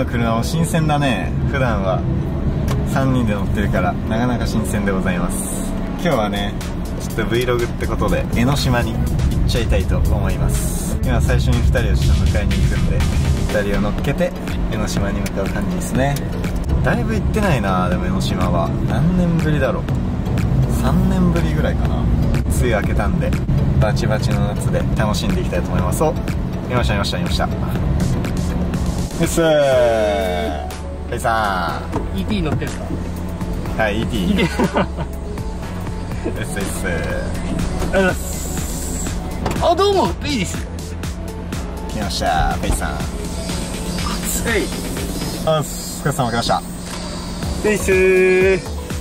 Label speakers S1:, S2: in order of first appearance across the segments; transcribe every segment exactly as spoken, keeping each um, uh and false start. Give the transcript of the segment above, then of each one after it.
S1: 車も新鮮だね。普段はさんにんで乗ってるからなかなか新鮮でございます。今日はねちょっと Vlog ってことで江ノ島に行っちゃいたいと思います。今最初にふたりをちょっと迎えに行くんでふたりを乗っけて江ノ島に向かう感じですね。だいぶ行ってないな。でも江ノ島は何年ぶりだろう。さんねんぶりぐらいかな。梅雨明けたんでバチバチの夏で楽しんでいきたいと思います。お、いましたいましたいました。うっすー、ペイさ
S2: ん イーティー 乗ってるんですか。
S1: ん。はい、 イーティー うっすうっす。
S2: ありがとうございます。あ、どうもペイです。
S1: 来ましたペイさん。
S2: 暑い。
S1: あ、お疲れ様来ました。
S2: ペイスー。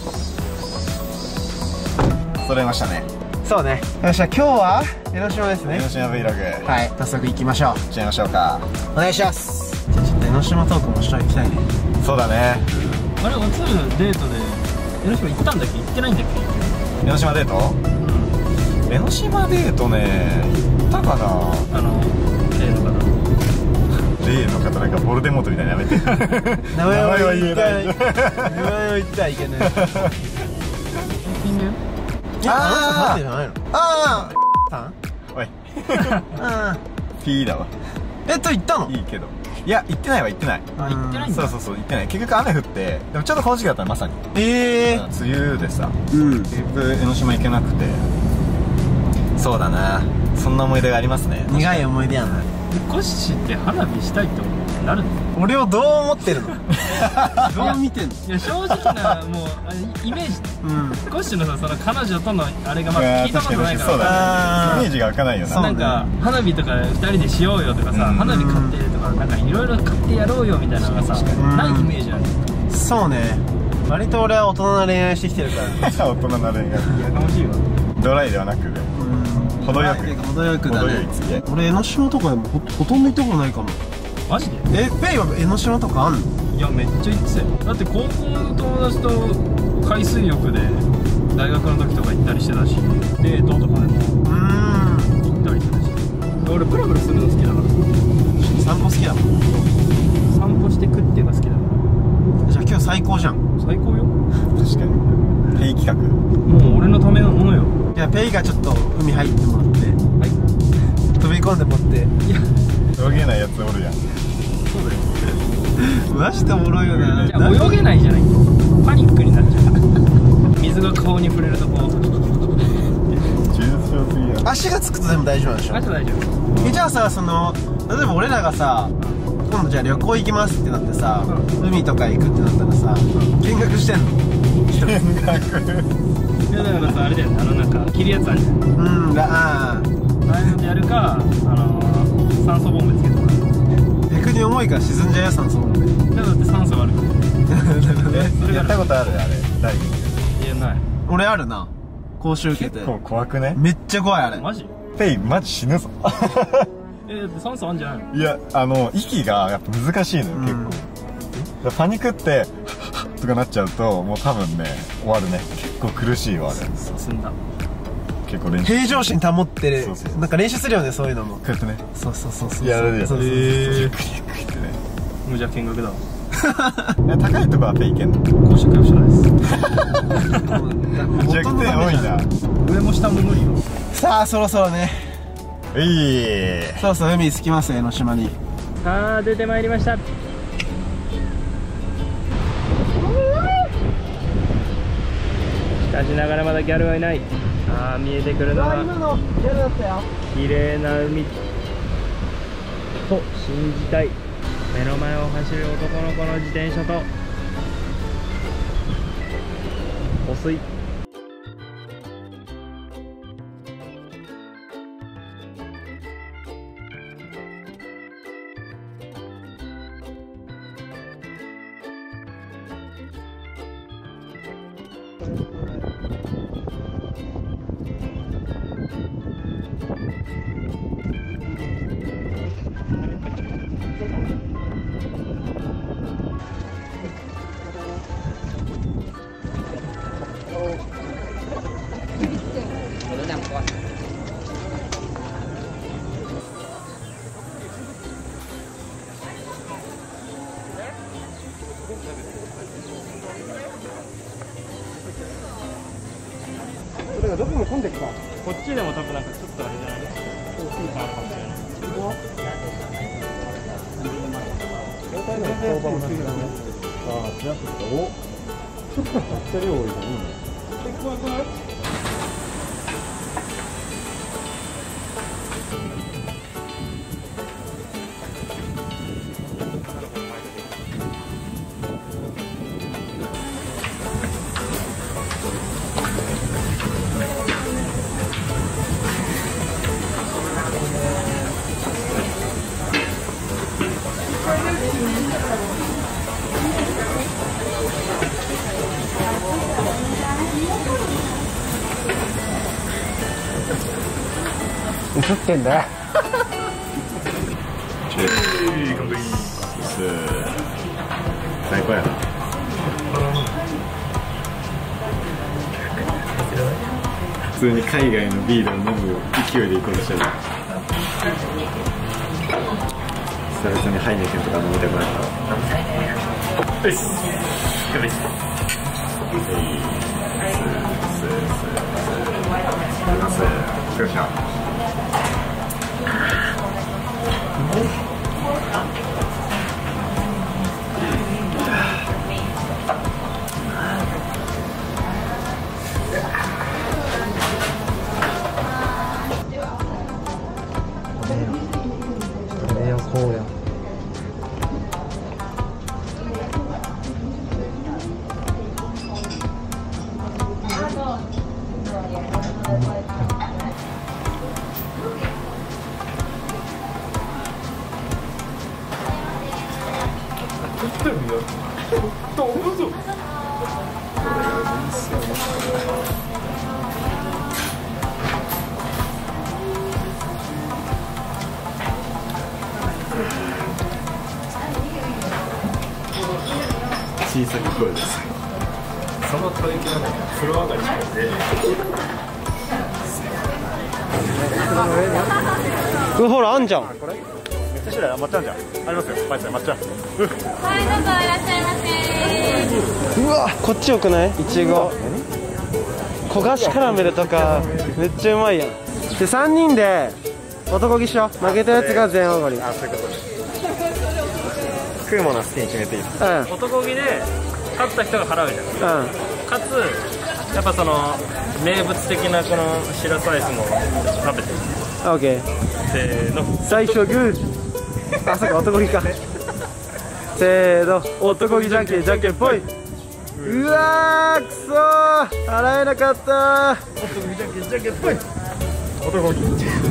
S1: 揃いましたね。
S2: そうね。よっしゃ、今日は江ノ島ですね。
S1: 江ノ島 Vlog、
S2: はい、早速行きましょう。
S1: 行っちゃいましょうか。
S2: お願いします。じゃあちょっと江ノ島トークもしていきたいね。
S1: そうだね。
S3: あれ、おつるデートで江ノ島行ったんだっけ、行ってないんだっ
S1: 江ノ島デート、うん、江ノ島デートね、行ったかな。
S3: あの例の方
S1: 例の方なんかボルデモートみたいなやめて
S2: 名前は言えない。
S1: 名
S2: 前を言ってはいけない。
S3: ピング
S2: ああああ
S1: おい
S2: あ
S1: P だわ。
S2: えっと行ったの。
S1: いいけど、いや行ってないわ。行ってない。
S3: あ、行ってないんだ。
S1: そうそうそう、行ってない。結局雨降って、でもちょうどこの時期だったらまさに
S2: ええ
S1: 梅雨でさ、
S2: うん
S1: 結局江ノ島行けなくて。そうだな、そんな思い出がありますね。
S2: 苦い思い出やな。
S3: コッシーって花火したいってなるの？
S2: 俺をどう思ってるの。どう見てんの。
S3: いや、正直なもうあれイメージ、
S2: うん、
S3: コッシーのさ、その彼女とのあれがまだ聞いたことないから、
S1: そうだね、
S2: あー
S1: イメージが湧かないよな。
S3: なんか花火とかふたりでしようよとかさ、
S1: うん
S3: 花火買ってとかなんかいろいろ買ってやろうよみたいなのがさ、
S2: ん
S3: ないイメージある。
S2: そうね。割と俺は大人な恋愛してきてるから。
S1: 大人な恋愛、
S3: いやかましいわ。
S1: ドライではなく程よく
S2: 程よくだ
S1: 程よい
S2: ね。
S1: 付き合い。
S2: 俺江ノ島とかでも ほ, ほとんど行ったことないかも。
S3: マジで？
S2: え、ペイは江ノ島とかあんの。
S3: いや、めっちゃ行ってたよ。だって高校の友達と海水浴で大学の時とか行ったりしてたし、デートとかでも
S2: うーん、
S3: 行ったりしてたし。俺プラプラするの好きだから
S2: 散歩好きだもん。
S3: 散歩して食っていうのが好きだか
S2: じゃあ今日最高じゃん。
S3: ら最高よ。
S1: 確かにペイ企画。
S3: もう俺のためのものよ。
S2: じゃあペイがちょっと海入ってもらって、
S3: はい。
S2: 飛び込んでもって
S3: いや、
S1: 泳げないやつおるやん。
S3: そうだよ。
S2: マジでおもろいよな。
S3: いや、泳げないじゃない。パニックになっちゃう。水が顔に触れるとこう。
S1: 重症すぎやん。
S2: 足がつくとでも大丈夫なんでしょ。
S3: あと大丈夫。
S2: え、じゃあさ、その例えば俺らがさ、今度じゃあ旅行行きますってなってさ、
S3: う
S2: 海とか行くってなったらさ、見学してんの。
S1: 見学。
S3: いや、だからさ、あれだよね、あのなんか切るやつあるじゃん。
S2: うんだ、あー
S3: ああいうのでやるか、あのー、酸素ボンベつけてもらう。
S2: 逆に重いから沈んじゃうやつなんそうなんで。
S3: いや、だって酸素があるから。
S1: え
S3: それが
S1: やったことあるあれダイビング。
S3: いや、ない。
S2: 俺あるな、講習受けて。
S1: 結構怖くね。
S2: めっちゃ怖いあれ。
S3: マジ？
S1: ペイマジ死ぬぞ
S3: え、だって酸素あんじゃないの？
S1: いや、あの息がやっぱ難しいのよ、結構。だからパニックってとかなっちゃうともう多分ね終わるね。結構苦しいわあれ。
S3: 進んだ。
S1: 結構練習
S2: 平常心保ってる。
S1: そうそうそう
S2: なんか練習するよね、そういうのも。
S1: こうやってね
S2: そうそうそうそう。
S1: やるやつ。
S2: そうそうそう。
S1: ゆっくりゆっくりってね。
S3: もうじゃあ見学だわ。
S1: え高いとこはペイいけんの。
S3: 公式は一緒です。
S1: 弱点多いな。
S3: 上も下も無理よ。
S2: さあそろそろね、
S1: うい
S2: そろそろ海着きますよ、江ノ島に。
S3: あー、出てまいりました。しかしながらまだギャルはいない。あー、見えてくるのは
S2: のギャルだったよ。
S3: 綺麗な海と信じたい。目の前を走る男の子の自転車と汚水。
S2: どこも混んでるか。
S3: こっちでも多分なんかちょっとあれじゃない？大きいかあるかもしれない。
S1: ああ、ちらっとお、ちょっとめっちゃ量多いのいいね。
S3: 怖くない？
S2: 映ってんだよ。
S1: 最高やな。普通に海外のビールを飲む勢いで行こうとしてる。久々にハイネケンとか飲みたくなった。よし。よし。よいしょ。
S2: 栄養こうや。
S1: 小さく声です。
S3: その吐息がね、風呂上がりしか出
S2: うほらあんじゃん。
S1: これめっちゃ白い抹茶あんじゃん。ありますよ。抹茶抹茶。
S4: はい、どうぞいらっしゃいませ。
S2: うわ、こっちよくない？いちご焦がしカラメルとかめっちゃうまいやん。でさんにんで男気しよう。負けたやつが全おごり。
S1: あ、そういうことです。食うものは好きに決めていいですか？
S2: うん
S3: 男気で勝った人が払うじゃん。
S2: うん。
S3: かつやっぱその名物的なこのしらすアイスも食べて。
S2: オッケー。
S3: せーの。
S2: 最初グー。あ、そっか男気か。せーの、男気じゃんけんじゃんけんぽい。うわー、くそー、払えなかったー。
S3: 男気じゃんけんじゃんけんぽい。
S1: 男気。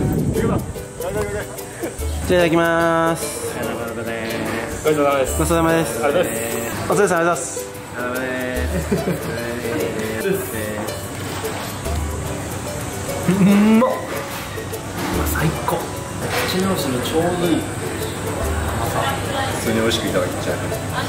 S2: じゃあいただきまーす。
S3: ごちそうさまです。
S2: ごちそうさまです。
S3: ありがとうございます。
S2: お疲れ様です。
S3: うんまっ。最高。口直しのちょうどいい。
S1: 普通に美味しくいただきちゃう。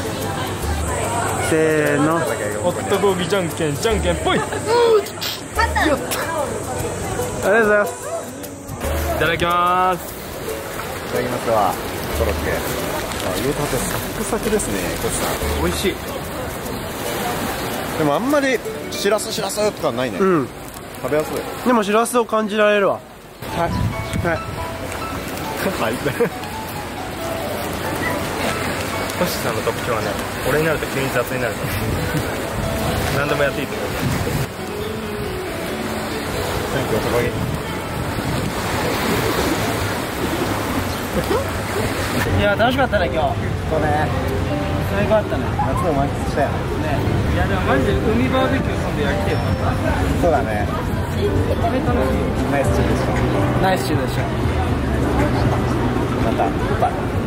S2: せーの。
S3: 男気じゃんけんじゃんけんぽい。
S2: ありがとうございます。
S3: いただきます。
S1: いただきますわ。コロッケ。あ、言うたってサクサクですね、こちさん。美味しい。でもあんまりしらすしらすとかないね。
S2: うん。
S1: 食べやすい。
S2: でもしらすを感じられるわ。はい。はい。
S1: はい。
S3: 星さんの特徴はね、俺になると急に雑になるから。何でもやっていいと思う。
S1: Thank you, 男気。
S2: いや楽しかったね今日。そうね。最高だったね。
S1: 夏も満喫したよね。
S3: いやでもマジで海バーベキュー今度やりてえよ。
S1: そうだね。ナイスチーでした。
S2: ナイスシューでした。
S1: また。